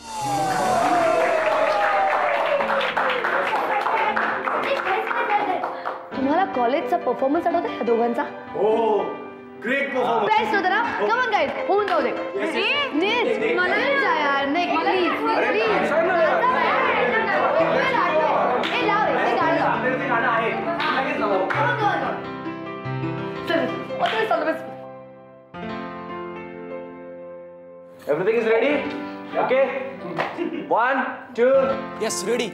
तुम्हाला कॉलेजचा परफॉर्मन्स आठवतो ह्या दोघांचा? हो ग्रेट परफॉर्मन्स. बेस्ट होता ना. कम ऑन गाइस, होऊन जाऊ दे. नीट मला नाही जा यार. नाही प्लीज प्लीज. हे लाव रे, हे गाणं लाव. ते गाणं आहे लगेच लाव. चल चल बस. Everything is ready? Okay? 1, 2. Yes, ready.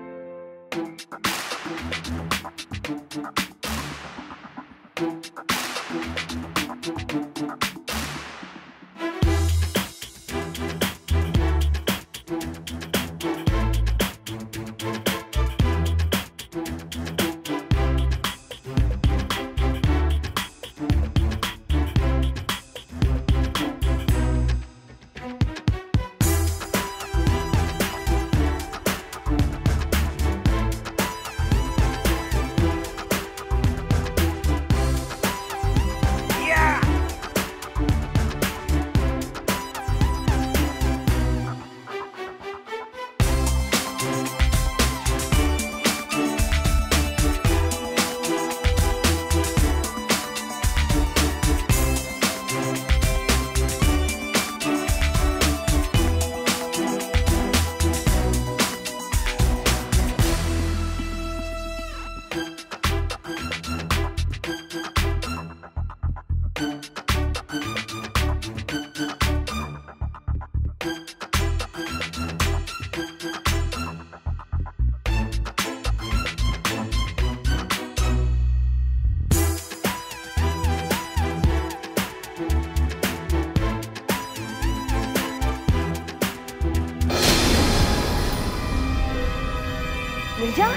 Nirja?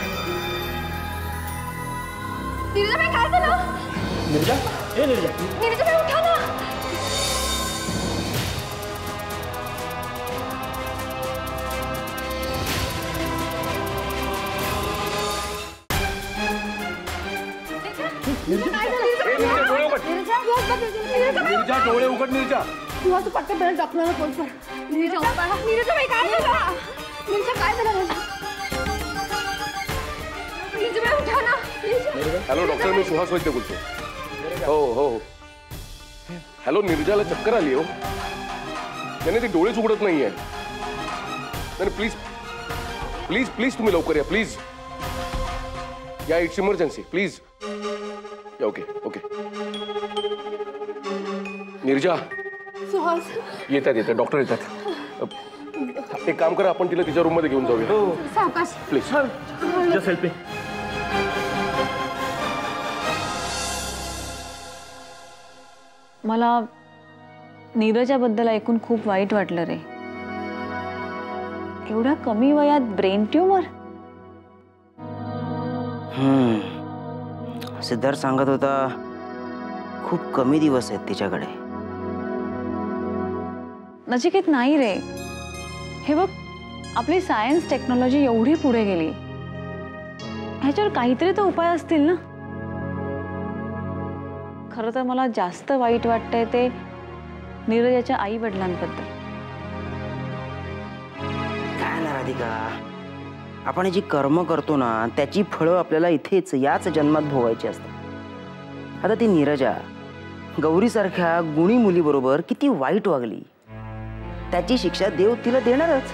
Nirja भाई काय झालं? निर्जा? ए निर्जा. निर्जा भाई उठा ना. निर्जा डोळे उघड. निर्जा तू असं पटकन बेल डॉक्टरला फोन कर. निर्जा भाई काय झालं? निर्जा काय झालं? हॅलो डॉक्टर, मी सुहास वैद्य बोलतो. हो हो हो. हॅलो, निर्जाला चक्कर आली हो. त्याने ते डोळेच उघडत नाहीये. नाही प्लीज प्लीज प्लीज तुम्ही लवकर या प्लीज. या, इट्स इमर्जन्सी प्लीज. या. Okay okay. निर्जा सुहास येतात येतात डॉक्टर येतात. एक काम करा, आपण तिला तिच्या रूम मध्ये घेऊन जाऊया. सावकाश प्लीज. Just help me. मला नीरजाबद्दल ऐकून खूप वाईट वाटलं रे. एवढ्या कमी वयात ब्रेन ट्यूमर. सिद्धार्थ सांगत होता खूप कमी दिवस आहेत तिच्याकडे. नचिकेत नाही रे. हे बघ, आपली सायन्स टेक्नॉलॉजी एवढी पुढे गेली, ह्याच्यावर काहीतरी तर उपाय असतील ना. खरं तर मला जास्त वाईट वाटतंय ते नीरजाच्या आई वडिलांबद्दल. काय ना राधिका, आपण जी कर्म करतो ना त्याची फळं आपल्याला इथेच याच जन्मात भोगायची असतात. आता ती नीरजा गौरीसारख्या गुणी मुलीबरोबर किती वाईट वागली, त्याची शिक्षा देव तिला देणारच.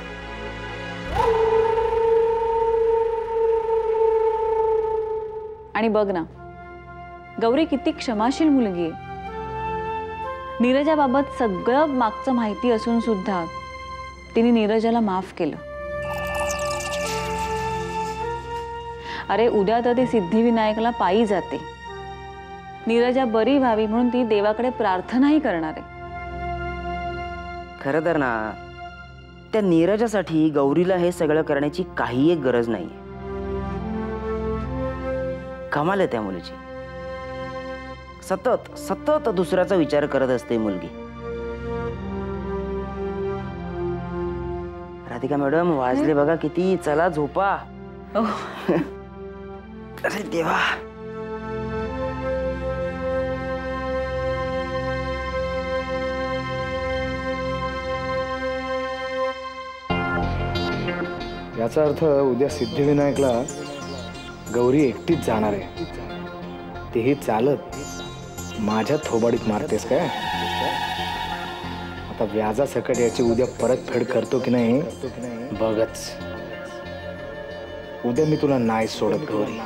आणि बघ ना, गौरी किती क्षमाशील मुलगी आहे. नीरजाबाबत सगळं मागचं माहिती असून सुद्धा तिने नीरजाला माफ केलं. अरे उद्या तर ती सिद्धिविनायकला पायी जाते. नीरजा बरी व्हावी म्हणून ती देवाकडे प्रार्थनाही करणार आहे. खरं तर ना, त्या नीरजासाठी गौरीला हे सगळं करण्याची काही एक गरज नाही. कमाल आहे त्या मुलीची. सतत सतत दुसऱ्याचा विचार करत असते मुलगी. राधिका मॅडम, वाजले बघा किती. चला झोपा. अरे देवा. याचा अर्थ उद्या सिद्धिविनायकला गौरी एकटीच जाणार आहे, तेही चालत. माझ्या थोबाडीत मारतेस काय? आता व्याजासकट याची उद्या परतफेड करतो की नाही बघच. उद्या मी तुला नाही सोडत गौरी.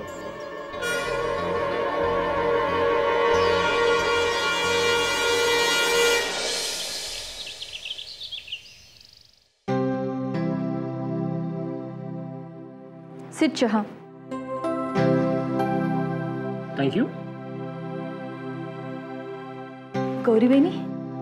सिट चहा. थँक्यू. गौरी बहिणी,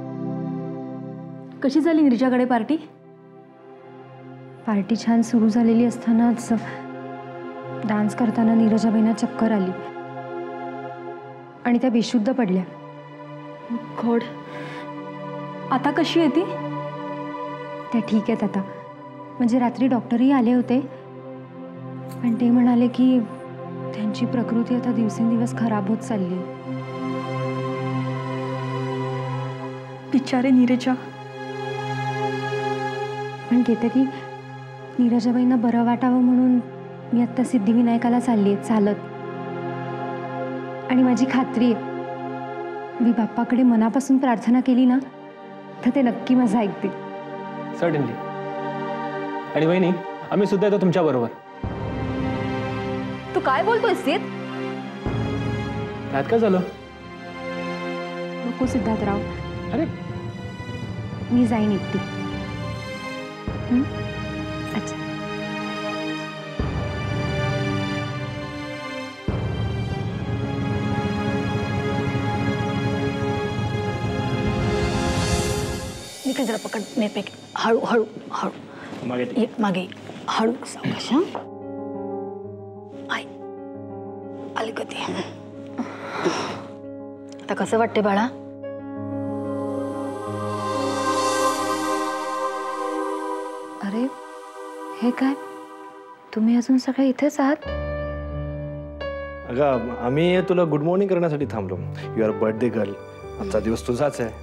कशी झाली नीरजाकडे पार्टी? पार्टी छान सुरू झालेली असतानाच डान्स करताना नीरजाबाईंना चक्कर आली आणि त्या बेशुद्ध पडल्या. खोड. आता कशी आहे ती? त्या ठीक आहेत आता. म्हणजे रात्री डॉक्टरही आले होते, पण ते म्हणाले की त्यांची प्रकृती आता दिवसेंदिवस खराब होत चालली. बिचारे नीरजा. पण केतकी, नीरजाबाईंना बरं वाटावं म्हणून मी आत्ता सिद्धिविनायकाला चालली आहे चालत. आणि माझी खात्री आहे, मी बाप्पाकडे मनापासून प्रार्थना केली ना तर ते नक्की माझं ऐकतील. सर्टनली. आणि वहिनी, आम्ही सुद्धा येतो तुमच्या बरोबर. तू काय बोलतोय सिद्ध? त्यात काय झालं? नको सिद्धार्थराव, अरे मी जाईन एकटी. अच्छा. निखिल जरा पकड मी पैकी. हळू हळू हळू. मागे मागे हळू. सावकाश. आय आली कधी. आता कसं वाटते बाळा? अरे हे काय, तुम्ही अजून सगळे इथेच आहात? अगं आम्ही तुला गुड मॉर्निंग करण्यासाठी थांबलो. Your birthday girl. आजचा दिवस तुझाच आहे.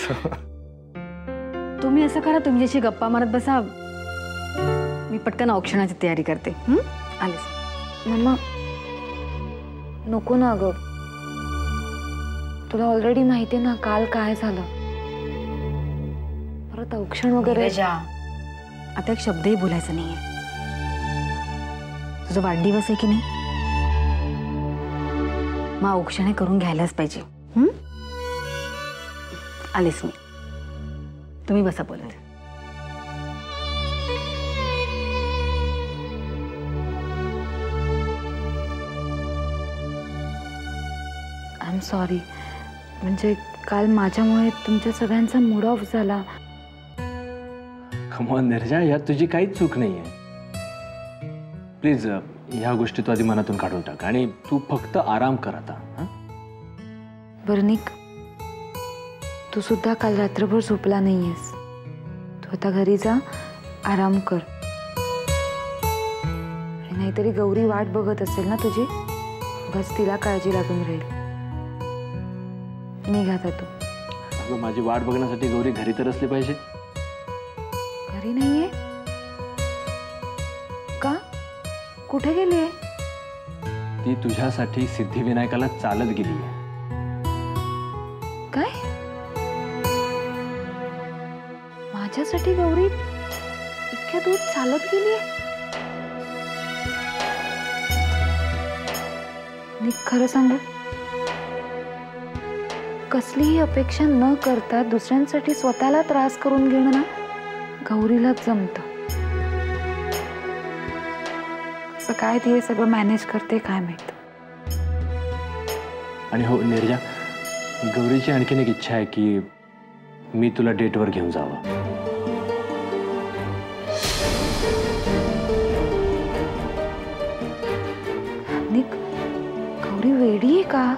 तुम्ही असं करा, तुम्ही जशी गप्पा मारत बसा, मी पटकन औक्षणाची तयारी करते. आलीस? मम्मा नको ना ग, तुला ऑलरेडी माहिती आहे ना काल काय झालं. परत औक्षण वगैरे. आता एक शब्दही बोलायचा नाहीये. तुझा वाढदिवस आहे की नाही, मग औक्षणे करून घ्यायलाच पाहिजे. आलीस मी. तुम्ही बसा बोलत. I am sorry. म्हणजे काल माझ्यामुळे तुमच्या सगळ्यांचा मूड ऑफ झाला. कमॉन नीरजा, यात तुझी काहीच चूक नाही आहे. प्लीज ह्या गोष्टी तू आधी मनातून काढून टाक आणि तू फक्त आराम कर आता. बरं निक, तू सुद्धा काल रात्रभर झोपला नाहीयेस. तू आता घरी जा, आराम कर. आणि नाहीतरी गौरी वाट बघत असेल ना तुझी, बस तिला काळजी लागून राहील. निघाता तू. अगं माझी वाट बघण्यासाठी गौरी घरी तर असली पाहिजे. घरी नाहीये का? कुठे गेलीये? ती तुझ्यासाठी सिद्धिविनायकाला चालत गेली आहे. काय? माझ्यासाठी गौरी इतक्या दूर चालत गेलीये? निक, खरं सांगू, कसलीही अपेक्षा न करता दुसऱ्यांसाठी स्वतःला त्रास करून घेणं ना गौरीला जमतं. कसं काय ती हे सगळं मॅनेज करते काय माहित. आणि हो नीरजा, गौरीची आणखीन एक इच्छा आहे की मी तुला डेटवर घेऊन जावं. निक, गौरी वेडी आहे का?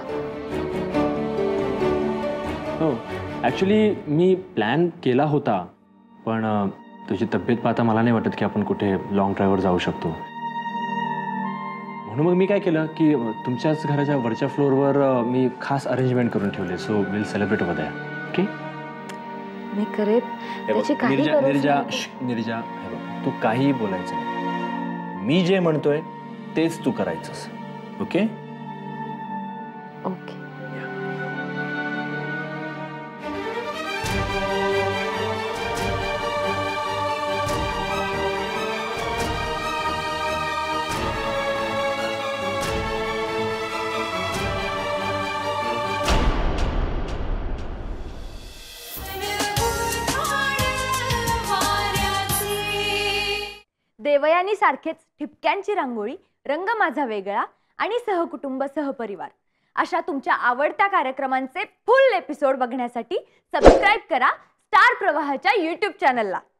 हो, ॲक्च्युली मी प्लॅन केला होता, पण तुझी तब्येत पाहता मला नाही वाटत की आपण कुठे लॉंग ड्राईव्हवर जाऊ शकतो. म्हणून मग मी काय केलं की तुमच्याच घराच्या वरच्या फ्लोअरवर मी खास अरेंजमेंट करून ठेवले. So will celebrate over there. Okay? मी करेन. त्याची काही गरज नाही. नीरजा, तू काहीही बोलायचं नाही. मी जे म्हणतोय तेच तू करायचंस. ओके? ओके. देवयानी सारखेच ठिपक्यांची रांगोळी, रंग माझा वेगळा आणि सहकुटुंब सहपरिवार अशा तुमच्या आवडत्या कार्यक्रमांचे फुल एपिसोड बघण्यासाठी सबस्क्राईब करा स्टार प्रवाहाच्या YouTube चॅनलला.